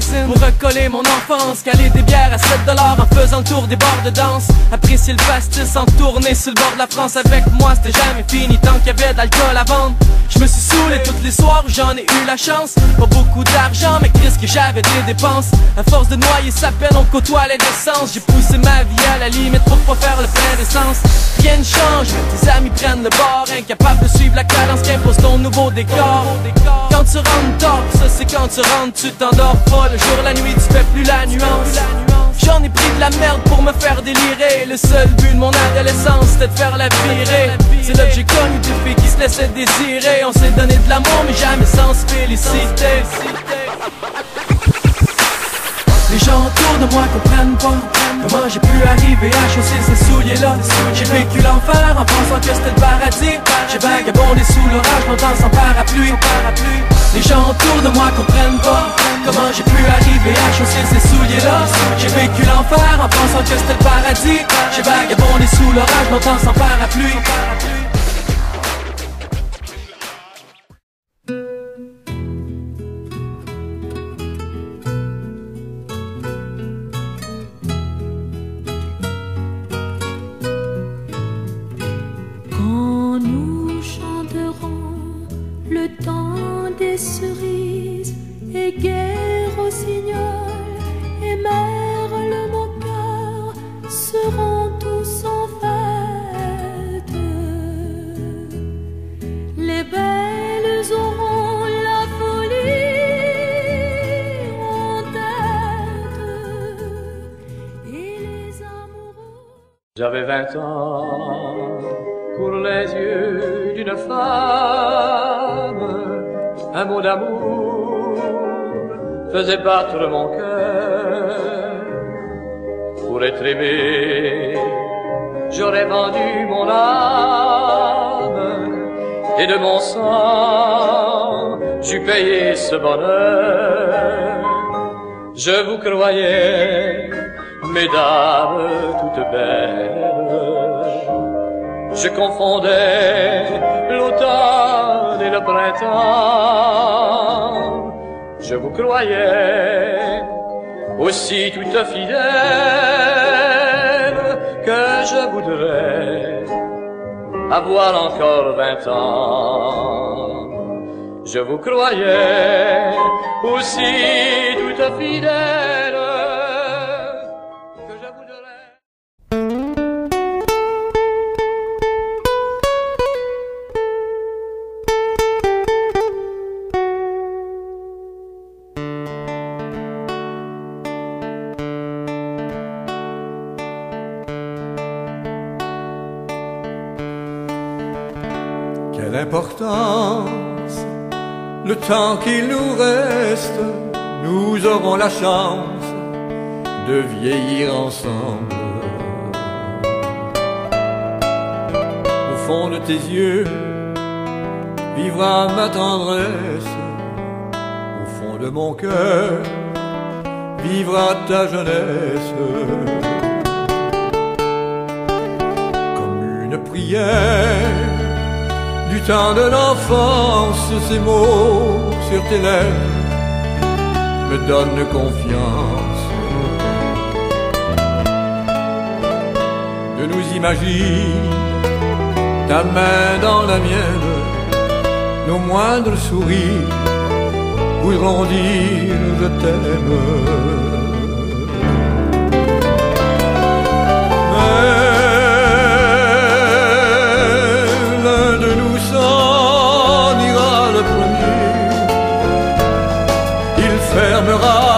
piscine pour recoller mon enfance, caler des bières à 7$ en faisant le tour des bars de danse, apprécier le pastis en tournée sur le bord de la France. Avec moi c'était jamais fini tant qu'il y avait de l'alcool à vendre. Je me suis saoulé toutes les soirs où j'en ai eu la chance. Pas beaucoup d'argent mais qu'est-ce que j'avais des dépenses. À force de noyer sa peine on côtoie les décences. J'ai poussé ma vie à la limite pour pas faire le plein d'essence. Rien ne change, tes amis prennent le bord, incapable de suivre la cadence qu'impose ton nouveau décor. Quand tu rentres tard, ça c'est quand tu rentres, tu t'endors pas. Le jour, la nuit, tu fais plus la nuance. J'en ai pris de la merde pour me faire délirer. Le seul but de mon adolescence c'était de faire la virée. C'est là que j'ai connu des filles qui se laissaient désirer. On s'est donné de l'amour mais jamais sans se féliciter. Les gens autour de moi comprennent pas comment j'ai pu arriver à chausser ces souliers-là. J'ai vécu l'enfer en pensant que c'était le paradis. J'ai vagabondé sous l'orage, longtemps sans parapluie. Les gens autour de moi comprennent pas comment j'ai pu arriver à chausser ces souliers-là. J'ai vécu l'enfer en pensant que c'était le paradis. J'ai vagabondé sous l'orage, longtemps sans parapluie. Le temps des cerises et guerre au signal et merle mon cœur seront tous en fête. Les belles auront la folie en tête et les amoureux. J'avais 20 ans pour les yeux d'une femme. Un mot d'amour faisait battre mon cœur. Pour être aimé, j'aurais vendu mon âme, et de mon sang, j'eus payé ce bonheur. Je vous croyais, mesdames toutes belles. Je confondais l'automne et le printemps. Je vous croyais aussi toute fidèle que je voudrais avoir encore 20 ans. Je vous croyais aussi toute fidèle que je voudrais. Quelle importance, le temps qu'il nous reste, nous aurons la chance de vieillir ensemble. Au fond de tes yeux vivra ma tendresse, au fond de mon cœur vivra ta jeunesse. Comme une prière du temps de l'enfance, ces mots sur tes lèvres me donnent confiance. De nous imaginer, ta main dans la mienne, nos moindres sourires voudront dire je t'aime. Fermera